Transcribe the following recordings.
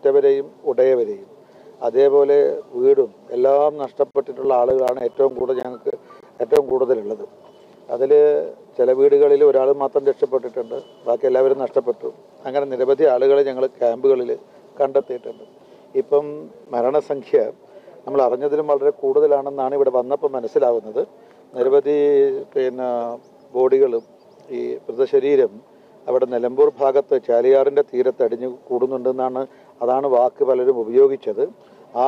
ഉറ്റവരെയും ഉടയവരെയും അതേപോലെ വീടും എല്ലാം നഷ്ടപ്പെട്ടിട്ടുള്ള ആളുകളാണ് ഞങ്ങൾക്ക് ഏറ്റവും കൂടുതലുള്ളത്. അതിൽ ചില വീടുകളിൽ ഒരാൾ മാത്രം രക്ഷപ്പെട്ടിട്ടുണ്ട്, ബാക്കി എല്ലാവരും നഷ്ടപ്പെട്ടു. അങ്ങനെ നിരവധി ആളുകളെ ഞങ്ങൾ ക്യാമ്പുകളിൽ കണ്ടെത്തിയിട്ടുണ്ട്. ഇപ്പം മരണസംഖ്യ നമ്മൾ അറിഞ്ഞതിലും വളരെ കൂടുതലാണെന്നാണ് ഇവിടെ വന്നപ്പോൾ മനസ്സിലാവുന്നത്. നിരവധി ബോഡികളും ഈ മൃതശരീരം അവിടെ നിലമ്പൂർ ഭാഗത്ത് ചാലിയാറിൻ്റെ തീരത്ത് അടിഞ്ഞു കൂടുന്നുണ്ടെന്നാണ്, അതാണ് വാക്ക് പലരും ഉപയോഗിച്ചത്. ആ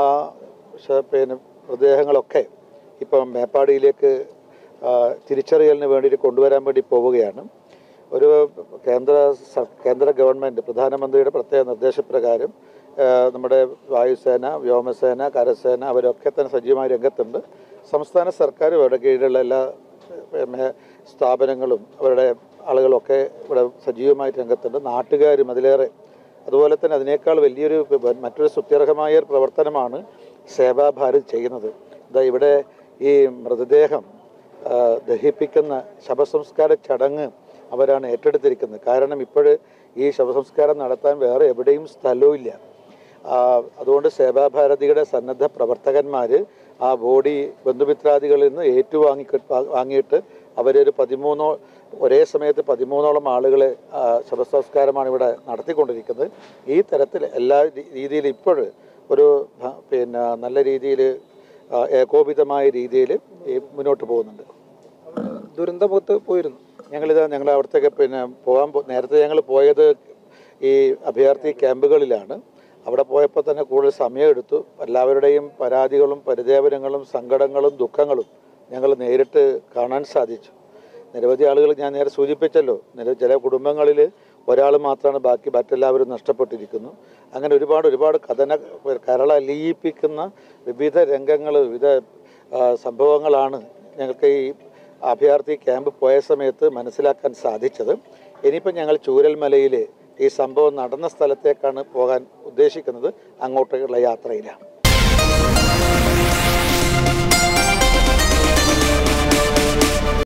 മൃതദേഹങ്ങളൊക്കെ ഇപ്പം മേപ്പാടിയിലേക്ക് തിരിച്ചറിയലിന് വേണ്ടിയിട്ട് കൊണ്ടുവരാൻ വേണ്ടി പോവുകയാണ്. ഒരു കേന്ദ്ര ഗവൺമെൻറ് പ്രധാനമന്ത്രിയുടെ പ്രത്യേക നിർദ്ദേശപ്രകാരം നമ്മുടെ വായുസേന, വ്യോമസേന, കരസേന അവരൊക്കെ തന്നെ സജീവമായ രംഗത്തുണ്ട്. സംസ്ഥാന സർക്കാർ അവരുടെ കീഴിലുള്ള എല്ലാ സ്ഥാപനങ്ങളും അവരുടെ ആളുകളൊക്കെ ഇവിടെ സജീവമായിട്ട് രംഗത്തുണ്ട്. നാട്ടുകാരും അതിലേറെ. അതുപോലെ തന്നെ അതിനേക്കാൾ വലിയൊരു മറ്റൊരു സ്തുത്യർഹമായ ഒരു പ്രവർത്തനമാണ് സേവാഭാരത് ചെയ്യുന്നത്. ഇവിടെ ഈ മൃതദേഹം ദഹിപ്പിക്കുന്ന ശവസംസ്കാര ചടങ്ങ് അവരാണ് ഏറ്റെടുത്തിരിക്കുന്നത്. കാരണം ഈ ശവസംസ്കാരം നടത്താൻ വേറെ എവിടെയും സ്ഥലവുമില്ല. അതുകൊണ്ട് സേവാഭാരതിയുടെ സന്നദ്ധ പ്രവർത്തകന്മാർ ആ ബോഡി ബന്ധുമിത്രാദികളിൽ നിന്ന് വാങ്ങിയിട്ട് അവരൊരു ഒരേ സമയത്ത് 13ഓളം ആളുകളെ ശവസംസ്കാരമാണ് ഇവിടെ നടത്തിക്കൊണ്ടിരിക്കുന്നത്. ഈ തരത്തിൽ എല്ലാ രീതിയിലും ഒരു നല്ല രീതിയിൽ ഏകോപിതമായ രീതിയിൽ മുന്നോട്ട് പോകുന്നുണ്ട്. ദുരന്തമുഖത്ത് പോയിരുന്നു ഞങ്ങൾ അവിടത്തേക്ക് നേരത്തെ ഞങ്ങൾ പോയത് ഈ അഭയാർത്ഥി ക്യാമ്പുകളിലാണ്. അവിടെ പോയപ്പോൾ തന്നെ കൂടുതൽ സമയമെടുത്തു. എല്ലാവരുടെയും പരാതികളും പരിദേവനങ്ങളും സങ്കടങ്ങളും ദുഃഖങ്ങളും ഞങ്ങൾ നേരിട്ട് കാണാൻ സാധിച്ചു. നിരവധി ആളുകൾ ഞാൻ നേരെ സൂചിപ്പിച്ചല്ലോ, ചില കുടുംബങ്ങളിൽ ഒരാൾ മാത്രമാണ് ബാക്കി, മറ്റെല്ലാവരും നഷ്ടപ്പെട്ടിരിക്കുന്നു. അങ്ങനെ ഒരുപാട് കരളലിയിപ്പിക്കുന്ന വിവിധ രംഗങ്ങൾ, വിവിധ സംഭവങ്ങളാണ് ഞങ്ങൾക്ക് ഈ അഭയാർത്ഥി ക്യാമ്പ് പോയ സമയത്ത് മനസ്സിലാക്കാൻ സാധിച്ചത്. ഇനിയിപ്പം ഞങ്ങൾ ചൂരൽമലയിൽ ഈ സംഭവം നടന്ന സ്ഥലത്തേക്കാണ് പോകാൻ ഉദ്ദേശിക്കുന്നത്. അങ്ങോട്ടുള്ള യാത്രയിലാണ്.